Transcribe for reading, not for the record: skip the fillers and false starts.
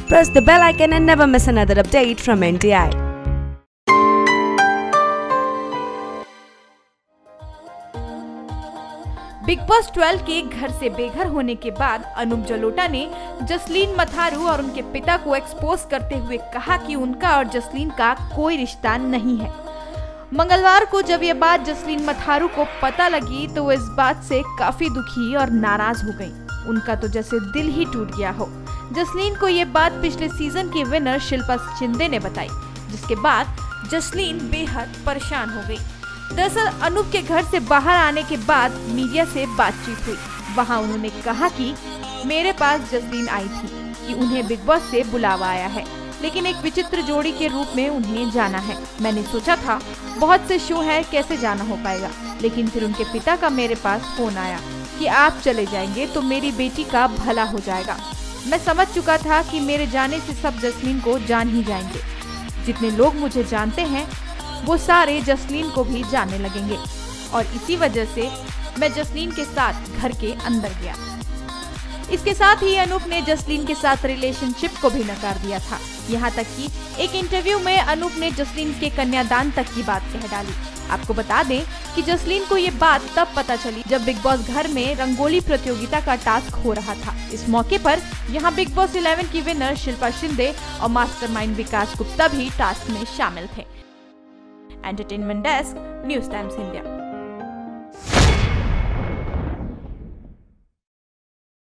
Press the bell icon and never miss another update from NTI. Bigg Boss 12 के घर से बेघर होने के बाद अनूप जलोटा ने जसलीन मथारू और उनके पिता को एक्सपोज करते हुए कहा कि उनका और जसलीन का कोई रिश्ता नहीं है। मंगलवार को जब ये बात जसलीन मथारू को पता लगी तो वो इस बात से काफी दुखी और नाराज हो गई। उनका तो जैसे दिल ही टूट गया हो। जसलीन को ये बात पिछले सीजन की विनर शिल्पा शिंदे ने बताई, जिसके बाद जसलीन बेहद परेशान हो गई। दरअसल अनूप के घर से बाहर आने के बाद मीडिया से बातचीत हुई। वहां उन्होंने कहा कि मेरे पास जसलीन आई थी कि उन्हें बिग बॉस से बुलावा आया है, लेकिन एक विचित्र जोड़ी के रूप में उन्हें जाना है। मैंने सोचा था बहुत से शो है, कैसे जाना हो पाएगा, लेकिन फिर उनके पिता का मेरे पास फोन आया कि आप चले जाएंगे तो मेरी बेटी का भला हो जाएगा। मैं समझ चुका था कि मेरे जाने से सब जसलीन को जान ही जाएंगे। जितने लोग मुझे जानते हैं वो सारे जसलीन को भी जानने लगेंगे, और इसी वजह से मैं जसलीन के साथ घर के अंदर गया। इसके साथ ही अनूप ने जसलीन के साथ रिलेशनशिप को भी नकार दिया था। यहाँ तक कि एक इंटरव्यू में अनूप ने जसलीन के कन्यादान तक की बात कह डाली। आपको बता दें कि जसलीन को ये बात तब पता चली जब बिग बॉस घर में रंगोली प्रतियोगिता का टास्क हो रहा था। इस मौके पर यहाँ बिग बॉस 11 की विनर शिल्पा शिंदे और मास्टरमाइंड विकास गुप्ता भी टास्क में शामिल थे। Entertainment desk, news times India.